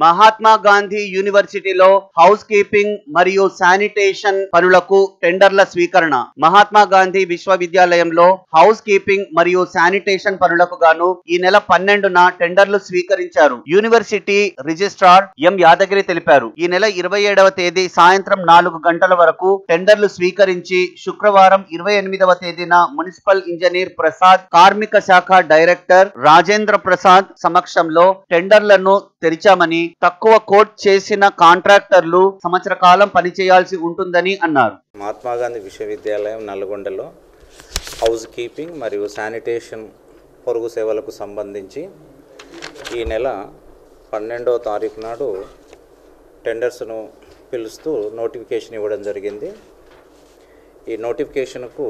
మహాత్మా గాంధీ యూనివర్సిటీలో house keeping మరియు sanitation పనులకు టెండర్ల స్వీకరణ. మహాత్మా గాంధీ విశ్వవిద్యాలయంలో హౌస్ కీపింగ్ మరియు శానిటేషన్ పనులకు గాను ఈ నెల 12న టెండర్లు స్వీకరించారు. యూనివర్సిటీ రిజిస్ట్రార్ ఎం యాదగిరి తెలిపారు. ఈ నెల 27వ తేదీ సాయంత్రం 4 గంటల వరకు టెండర్లు స్వీకరించి శుక్రవారం 28వ తేదీన మున్సిపల్ ఇంజనీర్ ప్రసాద్, కార్మిక శాఖ డైరెక్టర్ రాజేంద్ర ప్రసాద్ సమక్షంలో టెండర్లను తెరిచామని, తక్కువ కోట్ చేసిన కాంట్రాక్టర్లు సంవత్సర కాలం పనిచేయాల్సి ఉంటుందని అన్నారు. మహాత్మా గాంధీ విశ్వవిద్యాలయం నల్గొండలో హౌస్ కీపింగ్ మరియు శానిటేషన్ పొరుగు సేవలకు సంబంధించి ఈ నెల 12వ తారీఖు నాడు టెండర్స్ను పిలుస్తూ నోటిఫికేషన్ ఇవ్వడం జరిగింది. ఈ నోటిఫికేషన్కు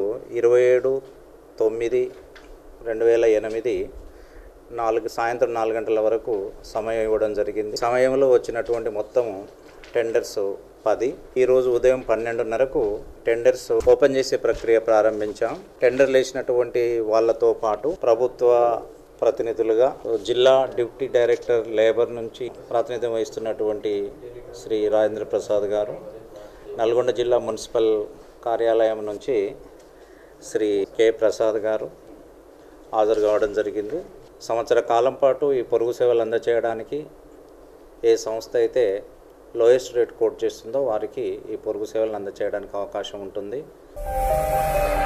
27/9/2008 సాయంత్రం 4 గంటల వరకు సమయం ఇవ్వడం జరిగింది. సమయంలో వచ్చినటువంటి మొత్తం టెండర్స్ 10. ఈరోజు ఉదయం 12:30కు టెండర్స్ ఓపెన్ చేసే ప్రక్రియ ప్రారంభించాం. టెండర్లు వేసినటువంటి వాళ్ళతో పాటు ప్రభుత్వ ప్రతినిధులుగా జిల్లా డిప్యూటీ డైరెక్టర్ లేబర్ నుంచి ప్రాతినిధ్యం వహిస్తున్నటువంటి శ్రీ రాజేంద్ర ప్రసాద్ గారు, నల్గొండ జిల్లా మున్సిపల్ కార్యాలయం నుంచి శ్రీ కె ప్రసాద్ గారు హాజరు కావడం జరిగింది. సంవత్సర కాలం పాటు ఈ పొరుగు సేవలు అందజేయడానికి ఏ సంస్థ అయితే లోయెస్ట్ రేట్ కోట్ చేస్తుందో వారికి ఈ పొరుగు సేవలను అందజేయడానికి అవకాశం ఉంటుంది.